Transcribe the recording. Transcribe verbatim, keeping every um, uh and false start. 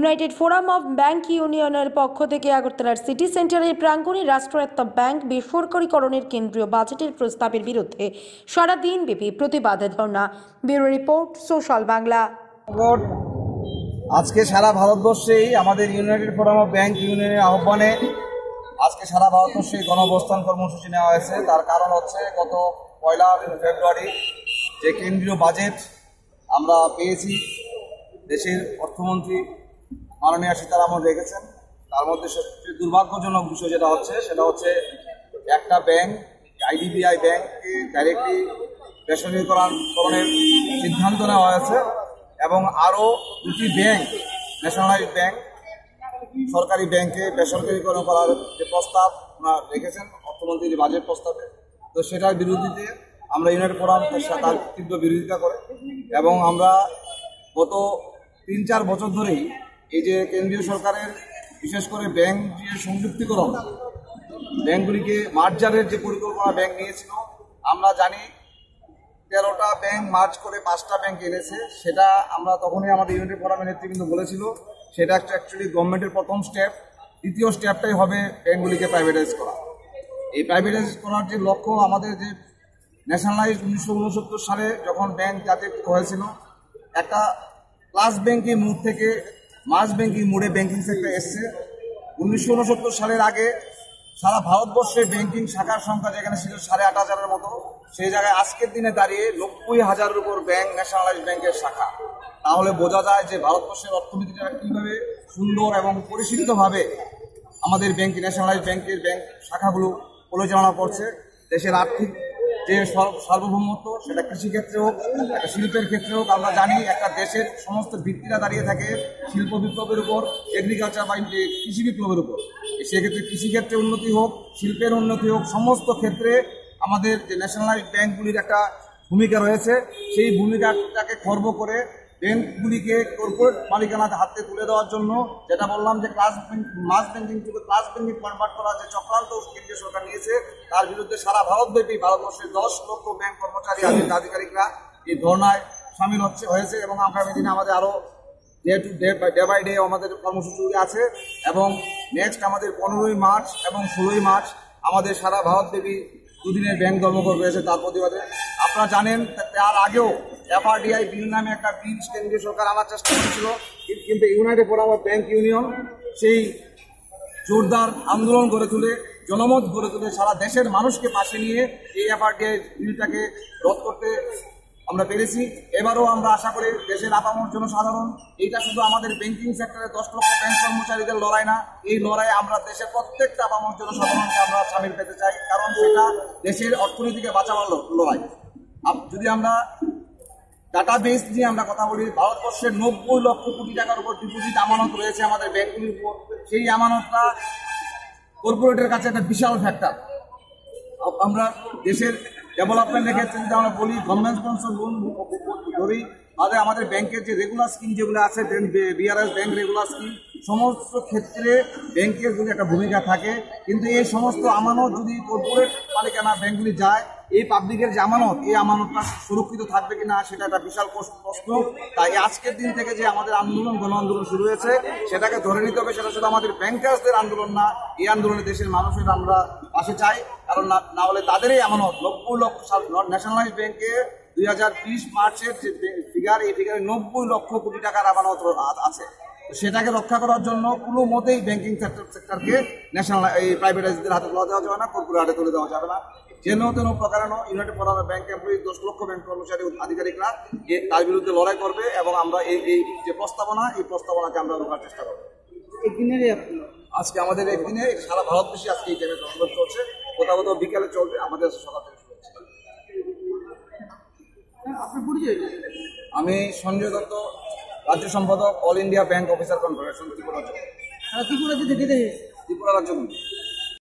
United forum of bank ইউনিয়নের পক্ষ থেকে আগরতলার সিটি সেন্টারের প্রাঙ্গণে রাষ্ট্রায়ত্ত ব্যাংক বেসরকারীকরণের কেন্দ্রীয় বাজেটের প্রস্তাবের বিরুদ্ধে সারাদিন ব্যাপী প্রতিবাদ ধর্ণা। Bureau report, social Bangla. আজকে সারা ভারতবর্ষেই আমাদের ইউনাইটেড ফোরাম অফ ব্যাংক ইউনিয়নের আহ্বানে আজকে সারা ভারতবর্ষে গণঅবস্থান কর্মসূচি নেওয়া হয়েছে। তার কারণ হচ্ছে গত পয়লা ফেব্রুয়ারি যে কেন্দ্রীয় বাজেট আমরা পেয়েছি, দেশের অর্থমন্ত্রী মাননীয় সীতারামন রেখেছেন, তার মধ্যে সবচেয়ে দুর্ভাগ্যজনক বিষয় যেটা হচ্ছে সেটা হচ্ছে একটা ব্যাংক আইডিবিআই ব্যাংককে ডাইরেক্টলি বেসরকারীকরণের সিদ্ধান্ত নেওয়া হয়েছে এবং আরও দুটি ব্যাংক ন্যাশনালাইজ ব্যাংক সরকারি ব্যাংকে বেসরকারীকরণ করার যে প্রস্তাব ওনারা রেখেছেন অর্থমন্ত্রীর বাজেট প্রস্তাবে, তো সেটার বিরোধিতে আমরা ইউনাইটেড ফোরাম তার তীব্র বিরোধিতা করে এবং আমরা গত তিন চার বছর ধরেই এই যে কেন্দ্রীয় সরকারের বিশেষ করে ব্যাংক যে সংযুক্তিকরণ, ব্যাংকগুলিকে মার্জারের যে পরিকল্পনা ব্যাংক নিয়েছিল, আমরা জানি তেরোটা ব্যাংক মার্জ করে পাঁচটা ব্যাংক এনেছে। সেটা আমরা তখনই আমাদের ইউনাইটেড ফোরামের নেতৃবৃন্দ বলেছিল সেটা একটা অ্যাকচুয়ালি গভর্নমেন্টের প্রথম স্টেপ। দ্বিতীয় স্টেপটাই হবে ব্যাংকগুলিকে প্রাইভেটাইজ করা। এই প্রাইভেটাইজ করার যে লক্ষ্য, আমাদের যে ন্যাশনালাইজ উনিশশো উনসত্তর সালে যখন ব্যাংক জাতীয়কৃত হয়েছিল, একটা ক্লাস ব্যাংকিং মুড থেকে মাস ব্যাংকিং মুডে ব্যাংকিং সেক্টর এসছে। উনিশশো উনসত্তর সালের আগে সারা ভারতবর্ষে ব্যাংকিং শাখার সংখ্যা যেখানে ছিল সাড়ে আট হাজারের মতো, সেই জায়গায় আজকের দিনে দাঁড়িয়ে নব্বই হাজারের উপর ব্যাংক ন্যাশনালাইজ ব্যাংকের শাখা। তাহলে বোঝা যায় যে ভারতবর্ষের অর্থনীতিটা কীভাবে সুন্দর এবং পরিশীলিতভাবে আমাদের ব্যাংক ন্যাশনালাইজ ব্যাংকের ব্যাংক শাখাগুলো পরিচালনা করছে। দেশের আর্থিক যে সার্বভৌমত্ব, সেটা কৃষিক্ষেত্রে হোক, একটা শিল্পের ক্ষেত্রে হোক, আমরা জানি একটা দেশের সমস্ত ভিত্তিটা দাঁড়িয়ে থাকে শিল্প বিপ্লবের উপর, এগ্রিকালচার বা কৃষি বিপ্লবের উপর। সেক্ষেত্রে কৃষিক্ষেত্রে উন্নতি হোক, শিল্পের উন্নতি হোক, সমস্ত ক্ষেত্রে আমাদের যে ন্যাশনালাইজ ব্যাংকগুলির একটা ভূমিকা রয়েছে। সেই ভূমিকাটাকে খর্ব করে ব্যাংকগুলিকে কর্পোরেট মালিকানার হাতে তুলে দেওয়ার জন্য, যেটা বললাম যে ক্লাস মাস ব্যাংকিং থেকে ক্লাস ব্যাংকিং কনভার্ট করার যে চক্রান্ত কেন্দ্রীয় সরকার নিয়েছে, তার বিরুদ্ধে সারা ভারতব্যাপী ভারতবর্ষের দশ লক্ষ ব্যাংক কর্মচারী আধিকারিকরা এই ধর্নায় সামিল হচ্ছে হয়েছে এবং আগামী দিনে আমাদের আরও day to day day by day আমাদের কর্মসূচি আছে এবং নেক্সট আমাদের পনেরোই মার্চ এবং ষোলোই মার্চ আমাদের সারা ভারতব্যাপী দুদিনের ব্যাংক ধর্মঘট রয়েছে। তার প্রতিবাদে আপনারা জানেন তার আগেও এফআরডিআই বিল নামে একটা বিল কেন্দ্রীয় সরকার আনার চেষ্টা করেছিল, কিন্তু united forum of bank union সেই জোরদার আন্দোলন গড়ে তুলে, জনমত গড়ে তুলে সারা দেশের মানুষকে পাশে নিয়ে এই এফআরডিআই বিলটাকে রদ করতে আমরা পেরেছি। এবারও আমরা আশা করি দেশের আপামর জনসাধারণ, এইটা শুধু আমাদের ব্যাংকিং সেক্টরে দশ লক্ষ ব্যাংক কর্মচারীদের লড়াই না, এই লড়াইয়ে আমরা দেশের প্রত্যেকটা আপামর জনসাধারণকে আমরা সামিল পেতে চাই, কারণ সেটা দেশের অর্থনীতিকে বাঁচাবার লড়াই। যদি আমরা ডাটা বেস নিয়ে আমরা কথা বলি, ভারতবর্ষের নব্বই লক্ষ কোটি টাকার উপর ডিপোজিট আমানত রয়েছে আমাদের ব্যাংকগুলির উপর। সেই আমানতটা কর্পোরেটের কাছে একটা বিশাল ফ্যাক্টর। আমরা দেশের ডেভেলপমেন্টের ক্ষেত্রে যদি আমরা বলি, গভর্নমেন্ট স্পন্সর লোন ধরি, তাহলে আমাদের ব্যাংকের যে রেগুলার স্কিম যেগুলো আছে, বিআরএস ব্যাংক রেগুলার স্কিম, সমস্ত ক্ষেত্রে ব্যাংকের যদি একটা ভূমিকা থাকে, কিন্তু এই সমস্ত আমানত যদি কর্পোরেট মালিকানা ব্যাংকগুলি যায়, এই পাবলিকের যে আমানত, এই আমানতটা সুরক্ষিত থাকবে কিনা সেটা একটা বিশাল প্রশ্ন। তাই আজকের দিন থেকে যে আমাদের আন্দোলন, গণ আন্দোলন শুরু হয়েছে, সেটাকে ধরে নিতে হবে। সেটা শুধু আমাদের ব্যাংকার্সদের আন্দোলন না, এই আন্দোলনে দেশের মানুষের আমরা পাশে চাই, কারণ না হলে তাদেরই আমানত নব্বই লক্ষ ন্যাশনালাইজ ব্যাংকে দুই হাজার বিশ মার্চের যে ফিগার, এই ফিগারে নব্বই লক্ষ কোটি টাকার আমানত আছে। সেটাকে রক্ষা করার জন্য কোনো মতেই ব্যাংকিং সেক্টর সেক্টরকে ন্যাশনাল এই প্রাইভেটাইজদের হাতে তুলে দেওয়া যাবে না, কর্পোরেট হাতে তুলে দেওয়া যাবে না। যেন তেন প্রকারেণ united forum of bank employee দশ লক্ষ ব্যাংক কর্মচারী আধিকারিকরা তার বিরুদ্ধে লড়াই করবে এবং আমরা এই এই যে প্রস্তাবনা, এই প্রস্তাবনাকে আমরা রোখার চেষ্টা করবো। একদিনেরই আজকে আমাদের একদিনে সারা ভারতবর্ষে আজকে এই টাইমে ধর্মঘট চলছে, কোথাও কোথাও বিকালে চলবে, আমাদের সকাল থেকে শুরু হচ্ছে। আমি সঞ্জয় দত্ত, রাজ্য সম্পাদক, all India bank officer confederation, Tripura রাজ্য। ত্রিপুরা রাজ্য ত্রিপুরা রাজ্য